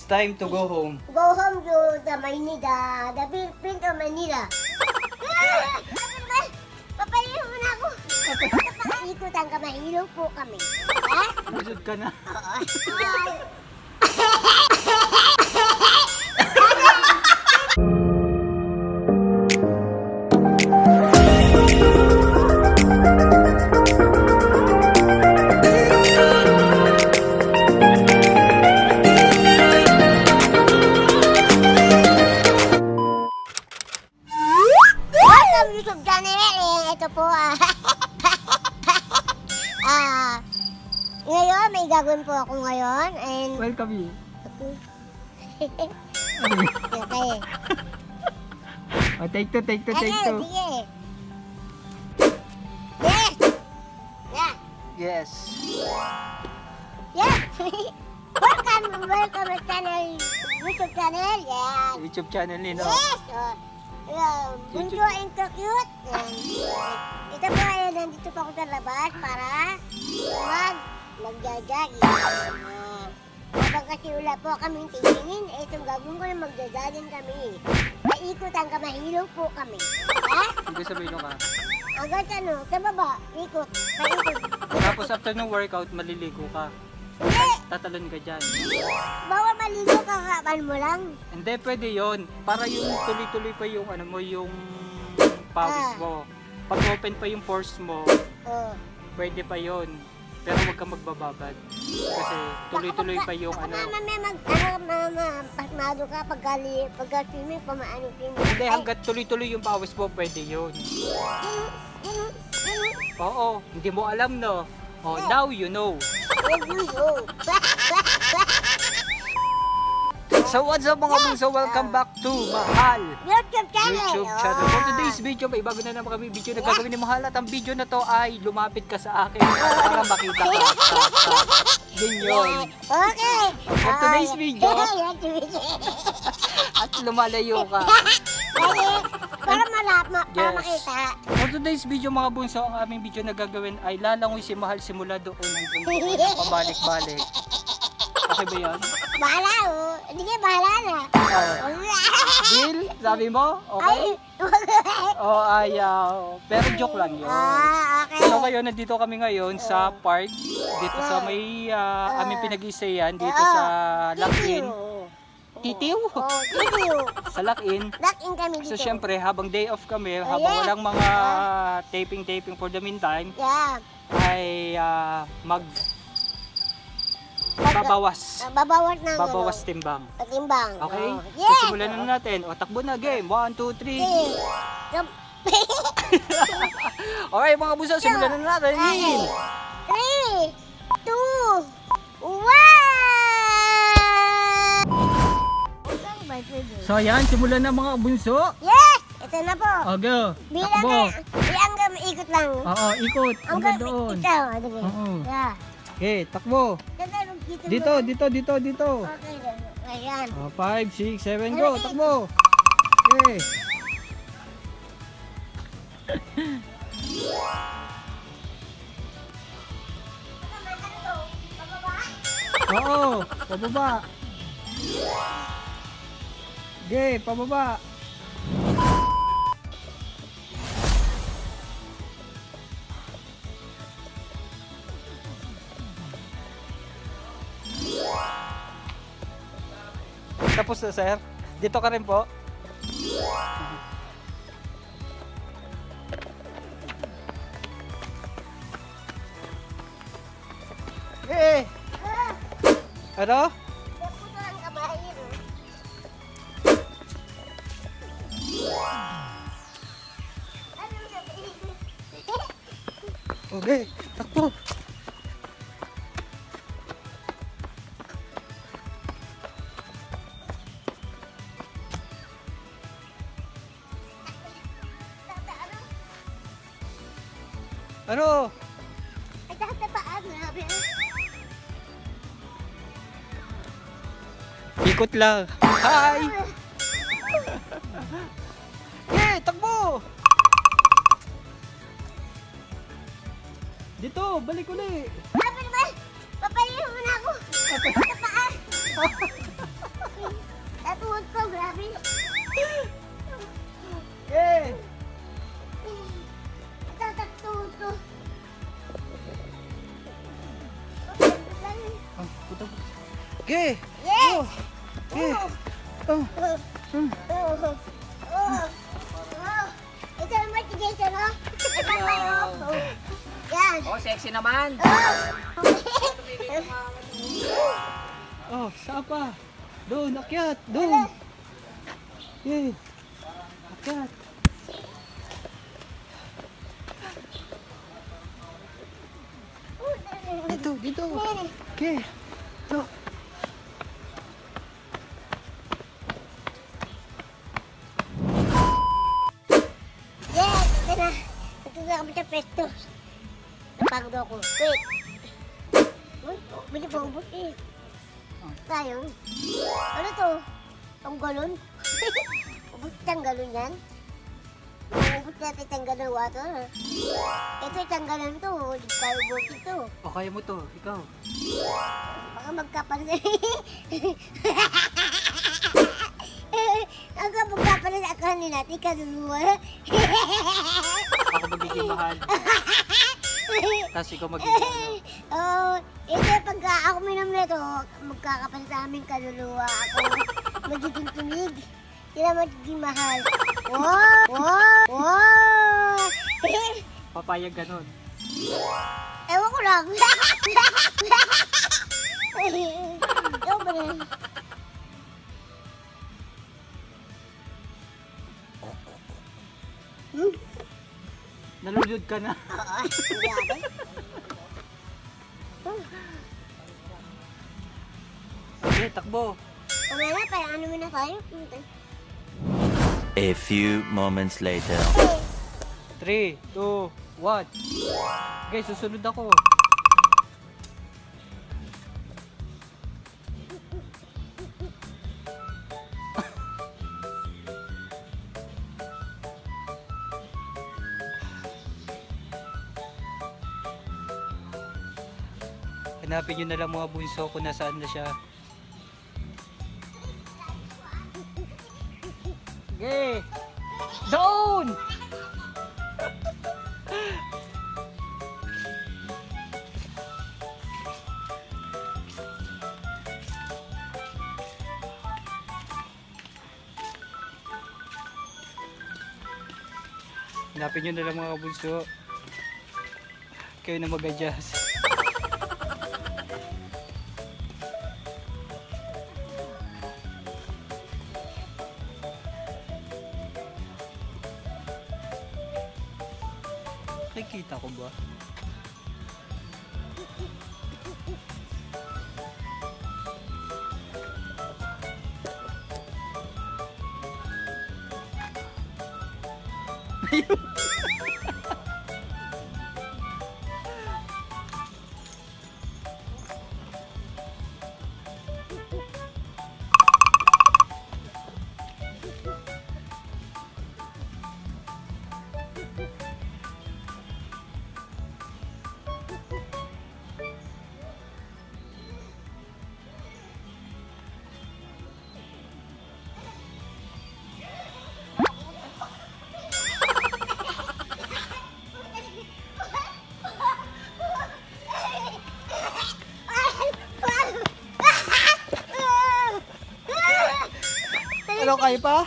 time to go home. Go home to the Manila, the Philippines of Manila. Papayin mo na ako. Papaikutan ka, mahilo po kami. Ha? Busog ka na. Oo. YouTube channel, ito po ngayon may gagawin po ako ngayon and Welcome you. okay. Oh, take two. Sige. Yes. Yeah. Yes. Yeah. Welcome to channel, YouTube channel. Yeah. YouTube channel nino. Yes. Bunso and cute. Ito po ay nandito pa ako sa labas para mag-jogging. Habang kasi wala po kaming tingin, itong gagawin ko na mag-jogging kami. Paikutan ka, mahilo po kami. Ha? Hindi sabihin ka. Agad ano, sa baba, ikot, paikot. Tapos after ng workout, maliligo ka. Hindi! Tatalon ka dyan. Bawal maligo ka, kapan mo lang. Hindi, pwede yon. Para yung tuloy-tuloy pa yung ano mo, yung pawis mo. Pag open pa yung pores mo, pwede pa yon. Pero huwag kang magbababad. Kasi tuloy-tuloy pa yung ano. Pasmado ka pagka-swimming, pamaano-swimming. Hindi, hanggat tuloy-tuloy yung pawis mo, pwede yun. Oo, hindi mo alam, no? Oh, now you know. So what's up mga bunso? Welcome back to Mahal YouTube channel. For today's video, may bago na naman kami video na gagawin ni Mahal. At ang video na to ay lumapit ka sa akin para makita ka. Yun yun. Okay. For today's video, at lumalayo ka. Para makita. For today's video mga bunso, ang aming video na gagawin ay lalangoy si Mahal simula doon hanggang doon, pabalik-balik. Okay ba yan? Bahala Hindi ka bahala na. Deal? Sabi mo? Okay? Oh, ayaw. Pero joke lang yun. Okay. So kayo, nandito kami ngayon sa park. Dito sa may aming pinag-isayan. Dito sa Lakin. Titiw? Titiw. Sa Lakin. Lakin kami dito. So syempre, habang day off kami, habang walang mga taping for the meantime, ay babawas timbang. Okay? So simulan na natin. O, takbo na game. 1, 2, 3. Alright mga buso, simulan na natin. 3, 2, 1. So ayan, simulan na mga bunso. Yes! Ito na po. Okay. Takbo. Hanggang ikot lang. Oo, ikot. Hanggang doon. Yeah. Okay, takbo. Dito. Okay, ayan. 5, 6, 7, go, takbo. Okay. Oo, pababa. Okay, pababa. Tapos na, sir. Dito ka rin po. Eh! Ano? Okay, takbo. Ano? Ay, tatapaan na. Ikot lang. Hi! Okay, takbo! Dito, balik ulit. Ano naman? Papayin mo na ako. Tatapaan. Okay. Tataktuto. Puto. Okay. Yes! Okay. Ito naman si Jason, oh. Ito tayo. Yan. Oh, sexy naman. Oh, saan pa? Doon, akyat. Doon. Okay. Akyat. Dito. Okay. Ito. Yes! Ito na. Ito na kami sa pesto. Napagod ako. Wait. Bili po ubot eh. Tayo. Ano to? Ang galon? Ubot ang galon yan? Ubot natin ang galon water. Ito ang galon to. Hindi tayo ubot ito. O, kaya mo to. Ikaw. Baka magkapansin. Ang magkapansin ako natin kaluluwa. Ako magiging mahal. Tapos ikaw magiging ano. Oh, ito pagka ako minom nito, magkakapan sa aming kaluluwa ako. Magiging tunig. Hindi na magiging mahal. Wow! Papayag ganun. Ewan ko lang. Ewan ba rin? Nalulod ka na. Oo, hindi ako. Okay, takbo. Kumaya na, parang ano muna tayo. A few moments later. 3, 2, 1. Okay, susunod ako. Hanapin nyo na lang mga bunso kung nasaan na siya. Okay! Doon! Hanapin nyo na lang mga bunso. Kayo na mag-adjust. Nakikita ko ba? Ano kayo pa?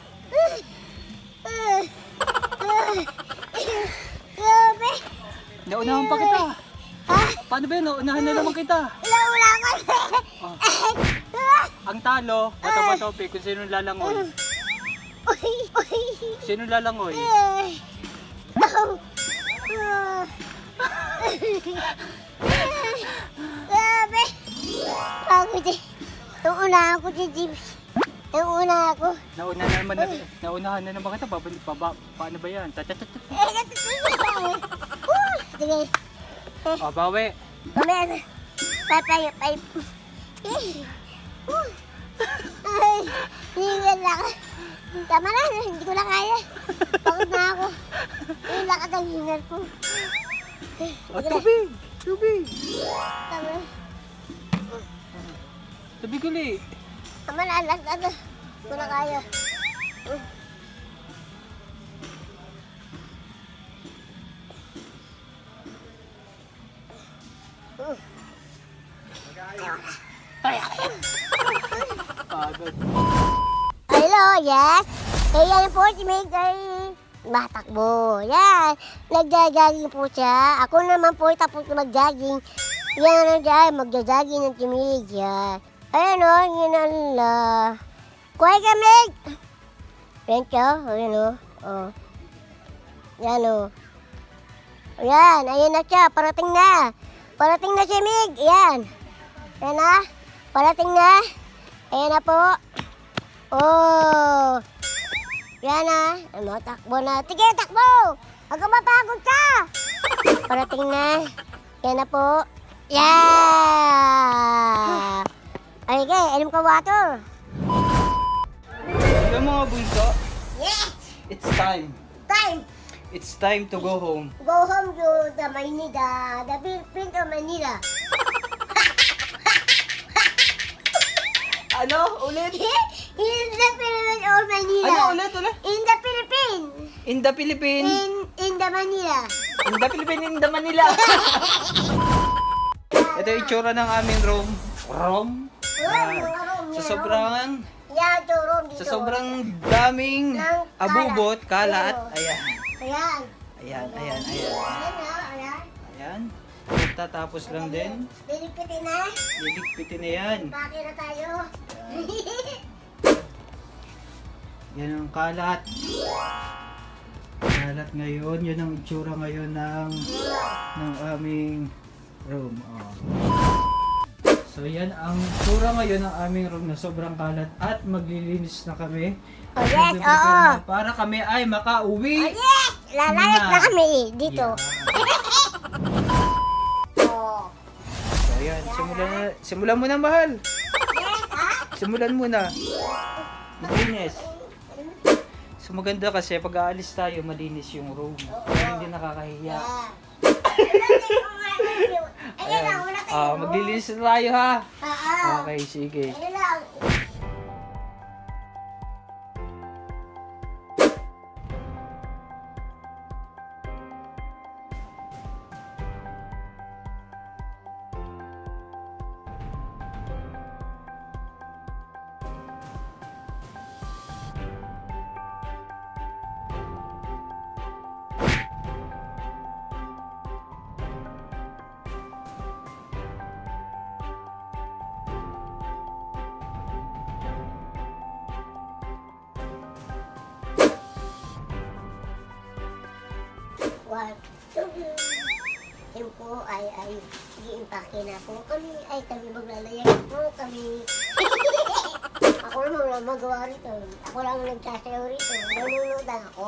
Grabe! Naunahan pa kita. Paano ba yun? Naunahan na naman kita. Wala ko. Ang talo, bato-bato, kung sino lalangoy. Sino lalangoy? Grabe! Ako din. Una ako si James. Una ako. Naunahan na naman kita. Paano ba yan? Sige. O, bawi. Mamaya. Papayo. Hinihingal na ako. Tama na, hindi ko na kaya. Pagod na ako. Yung lakad ang hingal ko. O, tubig! Tubig! Tama na. Tubig uli. Tama na, alas na to. Hindi ko na kaya. Pagod. Hello, yes? Kaya yan po si Meg ay matakbo. Yan. Nagja-jogging po siya. Ako naman po tapos na mag-jogging. Yan na dyan, magja-jogging ng si Meg. Yan. Ayan o, yun ala. Kuhay ka, Meg! Yan siya, ayan o. Oh. Yan o. Ayan, ayan na siya, parating na. Parating na si Meg, ayan. Ayan na, parating na. Ayan na po. Oh. Yan na. Ano, takbo na. Sige, takbo! Huwag ka mapagod ka! Parating na. Yan na po. Yeah! Ay, okay, alam ka water. Yung mga bunso, Yes! it's time. Time! It's time to go home. Go home to the Manila. The Philippines to Manila. Ano? Ulit? In the Philippines or Manila. Ano? Ulit? In the Philippines. In the Philippines. In the Manila. In the Philippines, in the Manila. Ito yung itsura ng aming room. Room? Sa sobrang... Yeah, to room dito. Sa sobrang daming Ng abubot, kalat. kalat. Ayan. Ayan. Ayan, ayan, ayan. Ayan na, ayan. Ayan. Tatapos lang din. Liligpitin na. Liligpitin na yan. Bakit na tayo? Yan ang kalat. Kalat ngayon. Yun ang itsura ngayon ng aming room. Oh. So yan ang itsura ngayon ng aming room na sobrang kalat at maglilinis na kami. Oh, yes, Magpe-prepare oo. na para kami ay makauwi. Oh, yes! Lalayas na kami dito. Oh. So yan, simulan mo na, mahal. Yes, ha? Simulan mo na. Malinis. So maganda kasi pag aalis tayo, malinis yung room. Para hindi nakakahiya. Yeah. Ayan lang, wala tayo. Maglilinis na tayo ha. Oo. Okay, sige. Ayan lang. Yung po ay i-impake na po kami, ay kami maglalayas po kami. Ako lang magawa rito. Ako lang nagsasayaw rito. Nanunudan ako.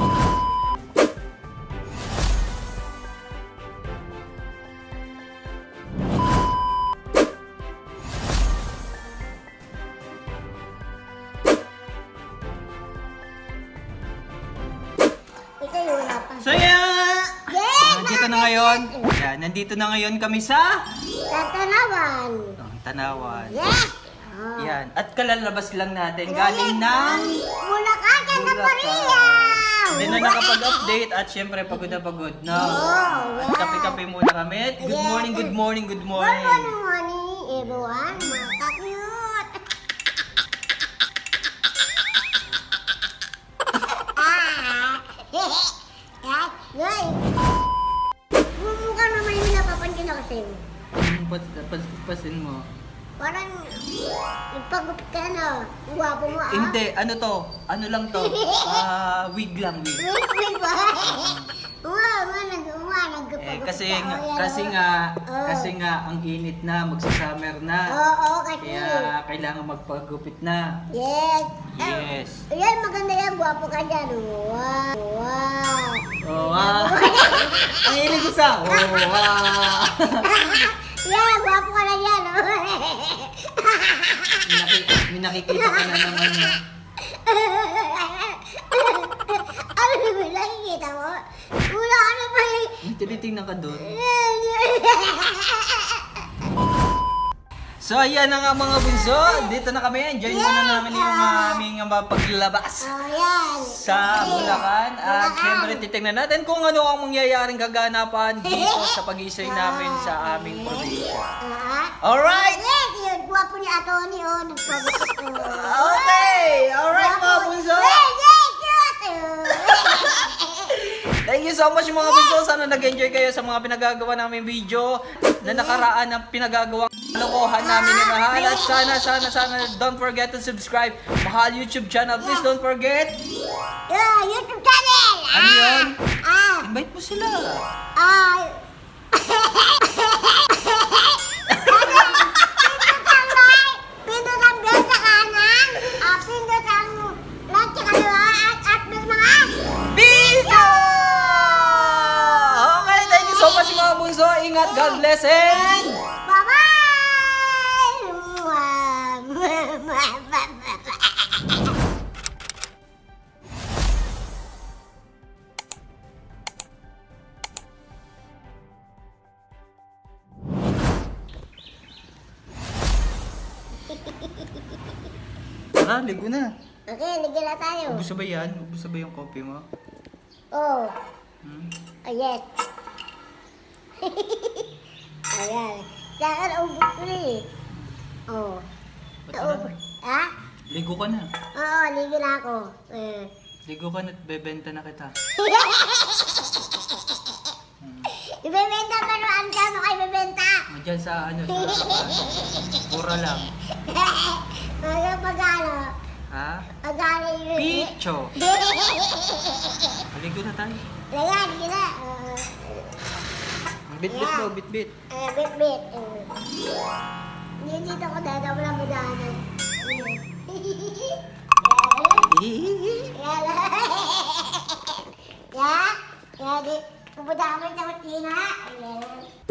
Ito yung hapang. So yan! Yes! Nandito na ngayon. Yan, nandito na ngayon kami sa Tatanawan. Tanawan. Yes! Oh. Yan. At kalalabas lang natin. Galing ng Bulacan, Santa Bulacan. Maria! Hindi na nakapag-update at syempre pagod na pagod na. Oh, At kape-kape muna kami. Good morning, good morning, good morning. Good morning, everyone. Mga ka-cute. Guys, mumukha naman yung napapansin ako sa'yo. Pasin mo. Parang pagupit ka na. Guwapo mo ah. Hindi, ano to? Ano lang to? Wig lang, wig. Wait ba? Nagpagupit Kasi nga ang init na, magsa-summer na. Oo, kasi. Kaya kailangan magpagupit na. Yes. Yes. Ayan, maganda yan. Guwapo ka dyan. Wow. Wow. Oh, wow. Ang hilig ko sa. Oh, wow. Yan, guwapo ka na yan. May nakikita ka na naman. Ano ba nakikita mo? Wala ka na ba Tinitingnan ka doon. So ayan na nga mga bunso, dito na kami, enjoy muna namin yung aming paglabas Oh, yan. sa Bulacan. At syempre titignan natin kung ano ang mangyayaring kaganapan dito sa pag-iisay namin sa aming probinsya. Alright! Yes, yun. Guwapo ni Atty. Oh, nagpagupit ko. Okay! Alright mga bunso! Thank you so much mga bunso. Sana nag-enjoy kayo sa mga pinagagawa namin video na nakaraan ng pinagagawang kalokohan namin ni Mahal. At sana don't forget to subscribe Mahal YouTube channel. Please don't forget. YouTube channel. Ano yun? Invite mo sila. Pindot ang bell sa kanan. Pindot ang right sa kaliwa. At may mga Video! Okay, thank you so much mga bunso. Ingat, God bless and... Tara, ligo na. Okay, ligyan na tayo. Ubus na ba yan? Ubus na ba yung coffee mo? Oh. Hmm? Yes. Ayan. Saka naubos ko rin eh. Oh. Ba't na? Naubos. Ha? Ligo ka na. Oo, ligyan na ako. Ligo ka na at bebenta na kita. Ibebenta pa naman ka mo kayo ibebenta. Diyan sa ano, sa harapan. Mura lang. Pag-ano? Ha? Pag-ano yun? Picho! Ligo na tayo. Layan, gila. Bit-bit mo, bit-bit. Bit-bit. Dito ko dahil ako lang mudaanan. Ya, di pupunta kami sa Martina. Ayan.